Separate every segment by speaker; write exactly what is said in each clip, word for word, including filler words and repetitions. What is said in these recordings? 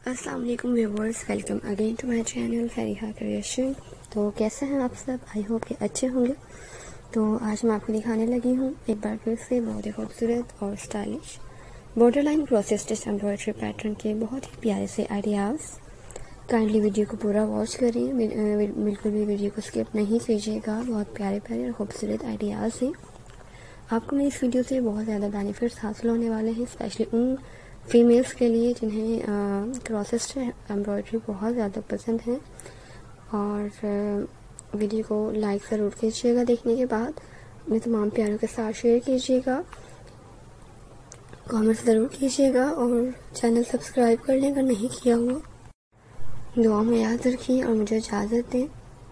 Speaker 1: अस्सलाम वालेकुम viewers, welcome again to my channel Fariha creation. तो कैसे हैं आप सब? आई होप कि अच्छे होंगे। तो आज मैं आपको दिखाने लगी हूँ एक बार फिर से बहुत ही खूबसूरत और stylish border line cross stitch embroidery pattern के बहुत ही प्यारे से आइडियाज़। काइंडली वीडियो को पूरा वॉच करिए, बिल्कुल भी वीडियो को स्किप नहीं कीजिएगा। बहुत प्यारे प्यारे और खूबसूरत आइडियाज़ हैं। आपको मेरी इस वीडियो से बहुत ज़्यादा बेनिफिट्स हासिल होने वाले हैं, स्पेशली उन फीमेल्स के लिए जिन्हें क्रॉस स्टिच एम्ब्रॉयडरी बहुत ज़्यादा पसंद है। और आ, वीडियो को लाइक ज़रूर कीजिएगा। देखने के बाद अपने तमाम प्यारों के साथ शेयर कीजिएगा, कमेंट्स ज़रूर कीजिएगा और चैनल सब्सक्राइब कर लें अगर नहीं किया हुआ। दुआ में याद रखिए और मुझे इजाज़त दें।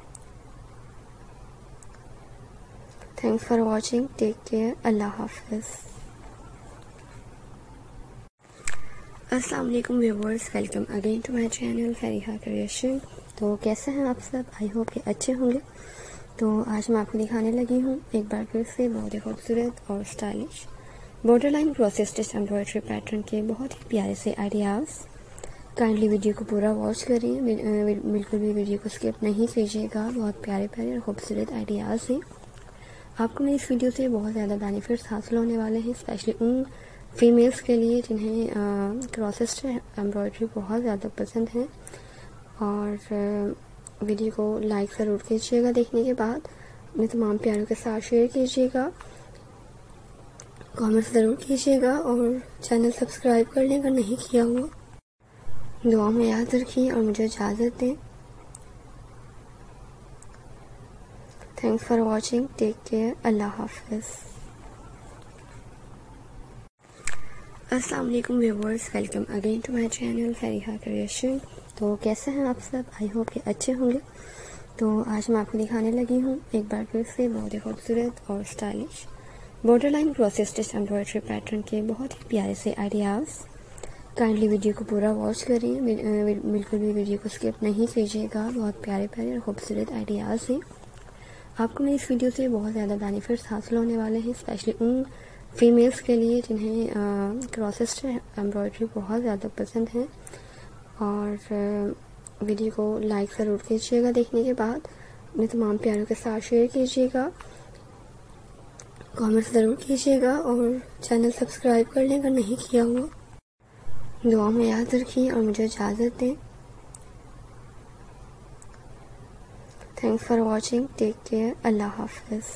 Speaker 1: Thanks for watching, take care, अल्लाह हाफिज़। अस्सलाम वालेकुम viewers, welcome again to my channel Fariha creation. तो कैसे हैं आप सब? आई होप कि अच्छे होंगे। तो आज मैं आपको दिखाने लगी हूँ एक बार फिर से बहुत ही खूबसूरत और stylish border line cross stitch embroidery pattern के बहुत ही प्यारे से आइडियाज़। काइंडली वीडियो को पूरा वॉच करिए, बिल्कुल भी वीडियो को स्किप नहीं कीजिएगा। बहुत प्यारे प्यारे और खूबसूरत आइडियाज़ हैं। आपको मेरी इस वीडियो से बहुत ज़्यादा बेनिफिट्स हासिल होने वाले हैं, स्पेशली उन फीमेल्स के लिए जिन्हें क्रॉस स्टिच एम्ब्रॉयडरी बहुत ज़्यादा पसंद है। और आ, वीडियो को लाइक ज़रूर कीजिएगा। देखने के बाद अपने तमाम प्यारों के साथ शेयर कीजिएगा, कमेंट्स ज़रूर कीजिएगा और चैनल सब्सक्राइब कर लें अगर नहीं किया हुआ। दुआ में याद रखिए और मुझे इजाज़त दें। Thanks for watching, take care, अल्लाह हाफिज़। अस्सलाम वालेकुम viewers, welcome again to my channel Fariha creation. तो कैसे हैं आप सब? आई होप कि अच्छे होंगे। तो आज मैं आपको दिखाने लगी हूँ एक बार फिर से बहुत ही खूबसूरत और stylish border line cross stitch embroidery pattern के बहुत ही प्यारे से आइडियाज़। काइंडली वीडियो को पूरा वॉच करिए, बिल्कुल भी वीडियो को स्किप नहीं कीजिएगा। बहुत प्यारे प्यारे और खूबसूरत आइडियाज़ हैं। आपको मेरी इस वीडियो से बहुत ज़्यादा बेनिफिट्स हासिल होने वाले हैं, स्पेशली उन फीमेल्स के लिए जिन्हें क्रॉस स्टिच एम्ब्रॉयडरी बहुत ज़्यादा पसंद है। और आ, वीडियो को लाइक ज़रूर कीजिएगा। देखने के बाद अपने तमाम प्यारों के साथ शेयर कीजिएगा, कमेंट्स ज़रूर कीजिएगा और चैनल सब्सक्राइब कर लें अगर नहीं किया हुआ। दुआ में याद रखिए और मुझे इजाज़त दें। Thanks for watching, take care, अल्लाह हाफिज़।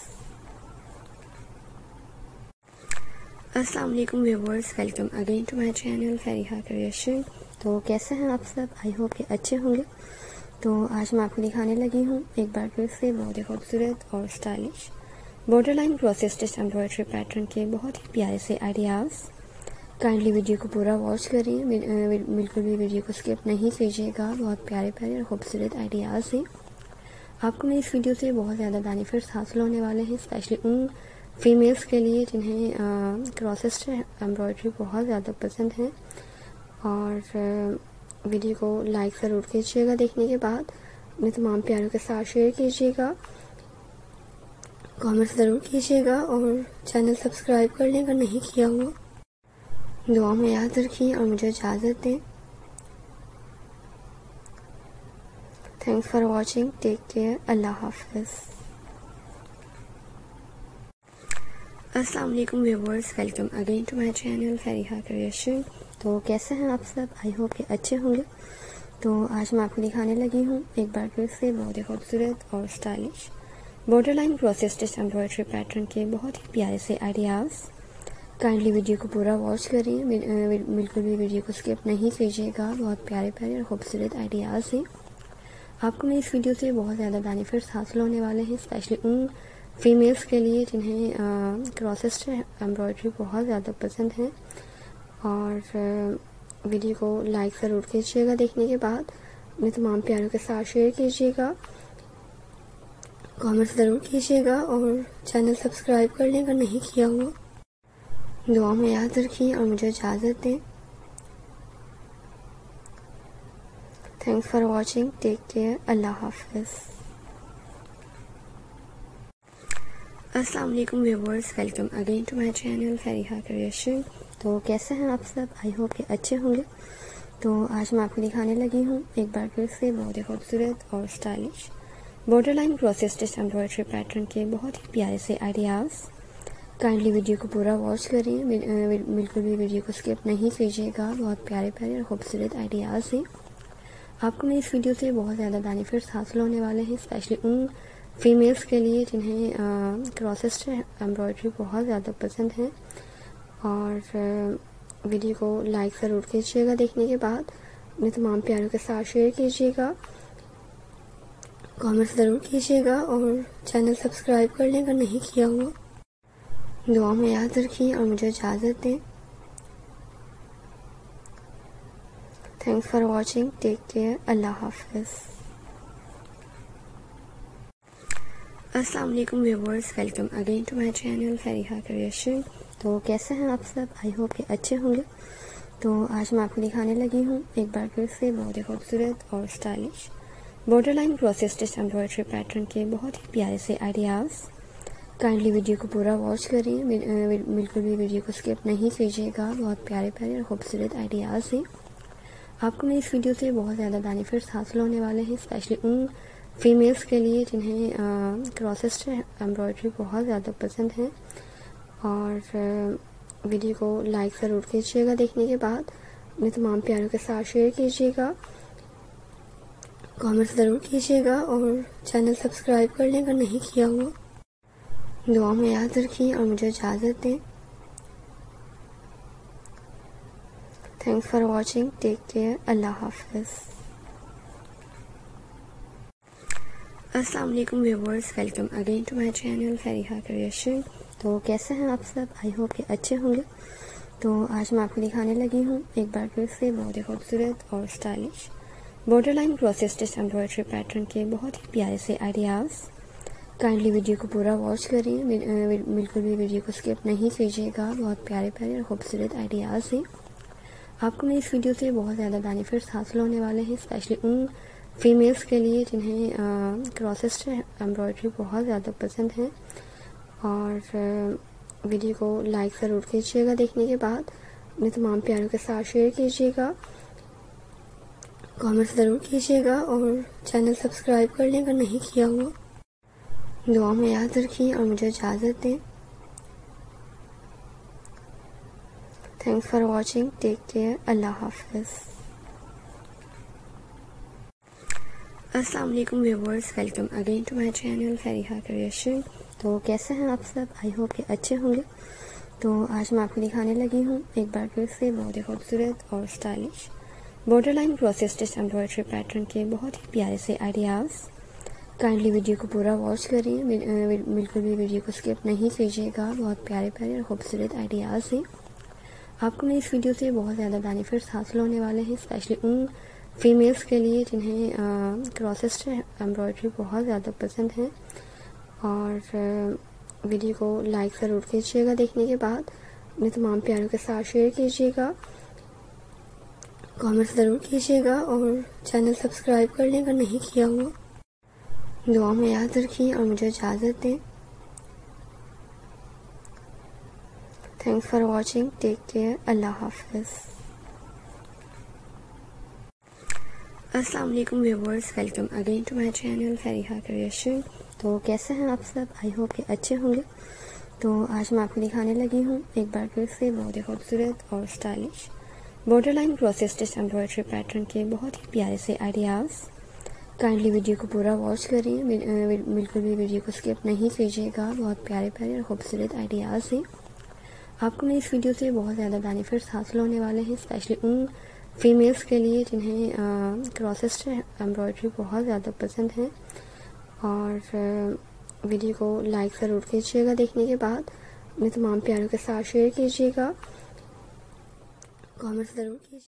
Speaker 1: अस्सलाम वालेकुम viewers, welcome again to my channel Fariha creation. तो कैसे हैं आप सब? आई होप कि अच्छे होंगे। तो आज मैं आपको दिखाने लगी हूँ एक बार फिर से बहुत ही खूबसूरत और stylish border line cross stitch embroidery pattern के बहुत ही प्यारे से आइडियाज़। काइंडली वीडियो को पूरा वॉच करिए, बिल्कुल भी वीडियो को स्किप नहीं कीजिएगा। बहुत प्यारे प्यारे और खूबसूरत आइडियाज़ हैं। आपको मेरी इस वीडियो से बहुत ज़्यादा बेनिफिट्स हासिल होने वाले हैं, स्पेशली उन फीमेल्स के लिए जिन्हें क्रॉस स्टिच एम्ब्रॉयडरी बहुत ज़्यादा पसंद है। और आ, वीडियो को लाइक ज़रूर कीजिएगा। देखने के बाद अपने तमाम प्यारों के साथ शेयर कीजिएगा, कमेंट्स ज़रूर कीजिएगा और चैनल सब्सक्राइब कर लें अगर नहीं किया हुआ। दुआ में याद रखिए और मुझे इजाज़त दें। Thanks for watching, take care, अल्लाह हाफिज़। अस्सलाम वालेकुम viewers, welcome again to my channel Fariha creation. तो कैसे हैं आप सब? आई होप कि अच्छे होंगे। तो आज मैं आपको दिखाने लगी हूँ एक बार फिर से बहुत ही खूबसूरत और stylish border line cross stitch embroidery pattern के बहुत ही प्यारे से आइडियाज़। काइंडली वीडियो को पूरा वॉच करिए, बिल्कुल भी वीडियो को स्किप नहीं कीजिएगा। बहुत प्यारे प्यारे और खूबसूरत आइडियाज़ हैं। आपको मेरी इस वीडियो से बहुत ज़्यादा बेनिफिट्स हासिल होने वाले हैं, स्पेशली उन फीमेल्स के लिए जिन्हें क्रॉस स्टिच एम्ब्रॉयडरी बहुत ज़्यादा पसंद है। और आ, वीडियो को लाइक ज़रूर कीजिएगा। देखने के बाद अपने तमाम प्यारों के साथ शेयर कीजिएगा, कमेंट्स ज़रूर कीजिएगा और चैनल सब्सक्राइब कर लें अगर नहीं किया हुआ। दुआ में याद रखिए और मुझे इजाज़त दें। Thanks for watching, take care, अल्लाह हाफिज़। अस्सलाम वालेकुम viewers, welcome again to my channel Fariha creation. तो कैसे हैं आप सब? आई होप कि अच्छे होंगे। तो आज मैं आपको दिखाने लगी हूँ एक बार फिर से बहुत ही खूबसूरत और stylish border line cross stitch embroidery pattern के बहुत ही प्यारे से आइडियाज़। काइंडली वीडियो को पूरा वॉच करिए, बिल्कुल भी वीडियो को स्किप नहीं कीजिएगा। बहुत प्यारे प्यारे और खूबसूरत आइडियाज़ हैं। आपको मेरी इस वीडियो से बहुत ज़्यादा बेनिफिट्स हासिल होने वाले हैं, स्पेशली उन फीमेल्स के लिए जिन्हें क्रॉस स्टिच एम्ब्रॉयडरी बहुत ज़्यादा पसंद है। और वीडियो को लाइक ज़रूर कीजिएगा, देखने के बाद अपने तमाम प्यारों के साथ शेयर कीजिएगा, कमेंट्स ज़रूर कीजिएगा और चैनल सब्सक्राइब कर लें अगर नहीं किया हुआ। दुआ में याद रखिए और मुझे इजाज़त दें। Thanks for watching, take care, अल्लाह हाफिज़। अस्सलाम वालेकुम viewers, welcome again to my channel Fariha creation. तो कैसे हैं आप सब? आई होप कि अच्छे होंगे। तो आज मैं आपको दिखाने लगी हूँ एक बार फिर से बहुत ही खूबसूरत और stylish border line cross stitch embroidery pattern के बहुत ही प्यारे से आइडियाज़। काइंडली वीडियो को पूरा वॉच करिए, बिल्कुल भी वीडियो को स्किप नहीं कीजिएगा। बहुत प्यारे प्यारे और खूबसूरत आइडियाज़ हैं। आपको मेरी इस वीडियो से बहुत ज़्यादा बेनिफिट्स हासिल होने वाले हैं, स्पेशली उन फीमेल्स के लिए जिन्हें क्रॉस स्टिच एम्ब्रॉयडरी बहुत ज़्यादा पसंद है। और वीडियो को लाइक ज़रूर कीजिएगा, देखने के बाद अपने तमाम प्यारों के साथ शेयर कीजिएगा, कमेंट्स ज़रूर कीजिएगा और चैनल सब्सक्राइब कर लें अगर नहीं किया हुआ। दुआ में याद रखिए और मुझे इजाज़त दें। Thanks for watching, take care, अल्लाह हाफिज़। अस्सलाम वालेकुम viewers, welcome again to my channel Fariha creation. तो कैसे हैं आप सब? आई होप कि अच्छे होंगे। तो आज मैं आपको दिखाने लगी हूँ एक बार फिर से बहुत ही खूबसूरत और stylish border line cross stitch embroidery pattern के बहुत ही प्यारे से आइडियाज़। काइंडली वीडियो को पूरा वॉच करिए, बिल्कुल भी वीडियो को स्किप नहीं कीजिएगा। बहुत प्यारे प्यारे और खूबसूरत आइडियाज़ हैं। आपको मेरी इस वीडियो से बहुत ज़्यादा बेनिफिट्स हासिल होने वाले हैं, स्पेशली उन फीमेल्स के लिए जिन्हें क्रॉस स्टिच एम्ब्रॉयडरी बहुत ज़्यादा पसंद है। और वीडियो को लाइक ज़रूर कीजिएगा, देखने के बाद अपने तमाम प्यारों के साथ शेयर कीजिएगा, कमेंट्स ज़रूर कीजिएगा और चैनल सब्सक्राइब कर लें अगर नहीं किया हुआ। दुआ में याद रखिए और मुझे इजाज़त दें। Thanks for watching, take care, अल्लाह हाफिज़। अस्सलाम वालेकुम viewers, welcome again to my channel Fariha creation. तो कैसे हैं आप सब? आई होप कि अच्छे होंगे। तो आज मैं आपको दिखाने लगी हूँ एक बार फिर से बहुत ही खूबसूरत और stylish border line cross stitch embroidery pattern के बहुत ही प्यारे से आइडियाज़। काइंडली वीडियो को पूरा वॉच करिए, बिल्कुल भी वीडियो को स्किप नहीं कीजिएगा। बहुत प्यारे प्यारे और खूबसूरत आइडियाज़ हैं। आपको मेरी इस वीडियो से बहुत ज़्यादा बेनिफिट्स हासिल होने वाले हैं, स्पेशली उन फीमेल्स के लिए जिन्हें क्रॉस स्टिच एम्ब्रॉयडरी बहुत ज़्यादा पसंद है। और वीडियो को लाइक ज़रूर कीजिएगा, देखने के बाद अपने तमाम प्यारों के साथ शेयर कीजिएगा, कमेंट्स ज़रूर कीजिएगा और चैनल सब्सक्राइब कर लें अगर नहीं किया हुआ। दुआ में याद रखिए और मुझे इजाज़त दें। Thanks for watching, take care, अल्लाह हाफिज़। अस्सलाम वालेकुम viewers, welcome again to my channel Fariha creation. तो कैसे हैं आप सब? आई होप कि अच्छे होंगे। तो आज मैं आपको दिखाने लगी हूँ एक बार फिर से बहुत ही खूबसूरत और stylish border line cross stitch embroidery pattern के बहुत ही प्यारे से आइडियाज़। काइंडली वीडियो को पूरा वॉच करिए, बिल्कुल भी वीडियो को स्किप नहीं कीजिएगा। बहुत प्यारे प्यारे और खूबसूरत आइडियाज़ हैं। आपको मेरी इस वीडियो से बहुत ज़्यादा बेनिफिट्स हासिल होने वाले हैं, स्पेशली उन फीमेल्स के लिए जिन्हें क्रॉस स्टिच एम्ब्रॉयडरी बहुत ज़्यादा पसंद है। और वीडियो को लाइक ज़रूर कीजिएगा, देखने के बाद अपने तमाम प्यारों के साथ शेयर कीजिएगा, कमेंट्स ज़रूर कीजिए।